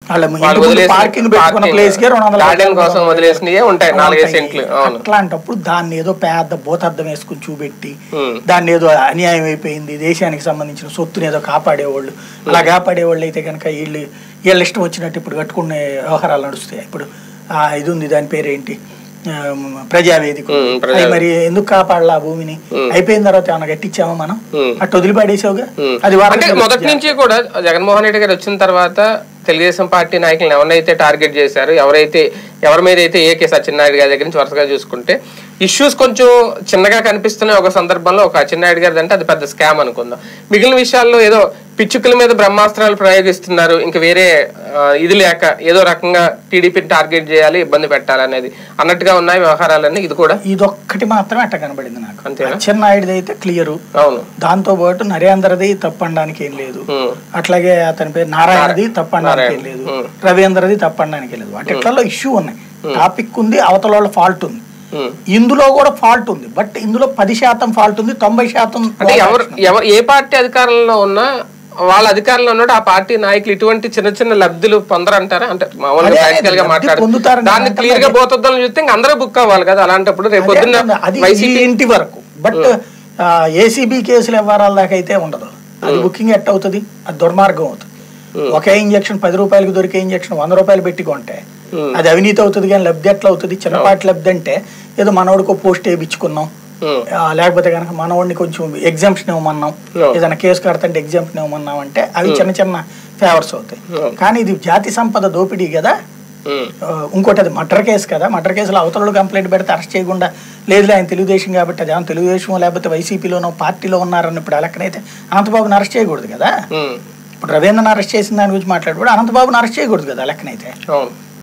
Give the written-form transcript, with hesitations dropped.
Parking పెట్టుకున్న place కి 200 కోసం వదిలేసినవి ఉంటాయి 4 సెంట్లు. అట్లాంటప్పుడు దాన్ని ఏదో పెద్ద భూతార్థం వేసుకుని చూపెట్టి దాన్ని ఏదో అన్యాయం అయిపోయింది, దేశానికి సంబంధించిన సొత్తుని ఏదో కాపాడేవాళ్ళు, అలా కాపాడేవాళ్ళు అయితే కనుక వీళ్ళ ఇష్టం వచ్చినట్టు ఇప్పుడు కట్టుకునే వ్యవహారాలు నడుస్తాయి. ఇప్పుడు ఇది ఉంది, దాని పేరేంటి, ప్రజావేదిక. మరి ఎందుకు కాపాడాలి ఆ భూమిని? అయిపోయిన తర్వాత ఏమన్నా కట్టించామా మనం? అటు వదిలిపడేసావుగా. అది మొదటి నుంచి కూడా జగన్మోహన్ రెడ్డి గారు వచ్చిన తర్వాత తెలుగుదేశం పార్టీ నాయకులను ఎవరైతే టార్గెట్ చేశారు, ఎవరి మీద అయితే ఏకే సత్యనారాయణ గారి దగ్గర నుంచి వరుసగా చూసుకుంటే ఇష్యూస్ కొంచెం చిన్నగా కనిపిస్తున్నాయి. ఒక సందర్భంలో ఒక అచ్చెన్నాయుడు గారిది అంటే అది పెద్ద స్కామ్ అనుకుందాం. మిగిలిన విషయాల్లో ఏదో పిచ్చుకల మీద బ్రహ్మాస్త్రాలు ప్రయోగిస్తున్నారు, ఇంకా వేరే ఇది లేక ఏదో రకంగా టీడీపీని టార్గెట్ చేయాలి, ఇబ్బంది పెట్టాలనేది అన్నట్టుగా ఉన్నాయి వ్యవహారాలన్నీ. ఇది కూడా ఇదొక్కటి మాత్రమే అట్ట కనబడింది నాకు. అంతే, అచ్చెన్నాయుడిది అయితే క్లియర్. అవును. దాంతో పాటు నరేంద్రది తప్పనడానికి ఏం లేదు, అట్లాగే అతని పేరు నారాయణది తప్పనడానికి ఏం లేదు, రవీంద్రది తప్పనడానికి లేదు. వాటిలో ఇష్యూ ఉన్నాయి, టాపిక్ ఉంది, అవతల వాళ్ళ ఫాల్ట్ ఉంది, ఇందులో కూడా ఫాల్ట్ ఉంది. బట్ ఇందులో 10% ఫాల్ట్ ఉంది, 90% ఏ పార్టీ అధికారంలో ఉన్నా వాళ్ళ అధికారంలో ఉన్నాడు ఆ పార్టీ నాయకులు ఇటువంటి చిన్న చిన్న లబ్ధులు పొందరంటారా? అంటే మామూలుగా ప్రాక్టికల్ గా మాట్లాడుతారు, దాన్ని క్లియర్ గా పోతుందని చూస్తే ఇంకా అందరూ బుక్ అవ్వాలి కదా. అలాంటప్పుడు రేపు పొద్దున్న ఇంటి వరకు. బట్ ఏసీబీ కేసుల వ్యవహారాల దాకా అయితే ఉండదు. అది బుకింగ్ ఎట్ అవుతుంది, అది దుర్మార్గం అవుతుంది. ఒకే ఇంజక్షన్ 10 రూపాయలకి దొరికే ఇంజక్షన్ 100 రూపాయలు పెట్టుకుంటే అది అవినీతి అవుతుంది. కానీ లబ్ధి ఎట్లా అవుతుంది? చిన్నపాటి లబ్ధి అంటే ఏదో మనోడికో పోస్ట్ వేయించుకున్నాం, లేకపోతే కనుక మనవాడిని కొంచెం ఎగ్జామ్షన్ ఇవ్వమన్నాం, ఏదైనా కేసు కడతంటే ఎగ్జామ్షన్ ఇవ్వమన్నాం అంటే అవి చిన్న చిన్న ఫేవర్స్ అవుతాయి. కానీ ఇది జాతి సంపద దోపిడీ కదా. ఇంకోటి అది మర్డర్ కేసు కదా. మర్డర్ కేసులో అవతలలో కంప్లైంట్ పెడితే అరెస్ట్ చేయకుండా లేదులే ఆయన తెలుగుదేశం కాబట్టి అది ఏమన్నా తెలుగుదేశం లేకపోతే వైసీపీలోనో పార్టీలో ఉన్నారని ఇప్పుడు లెక్కనైతే అనంతబాబుని అరెస్ట్ చేయకూడదు కదా. ఇప్పుడు రవీంద్రని అరెస్ట్ చేసిన దాని గురించి మాట్లాడు, అనంతబాబుని అరెస్ట్ చేయకూడదు కదా లెక్కనైతే.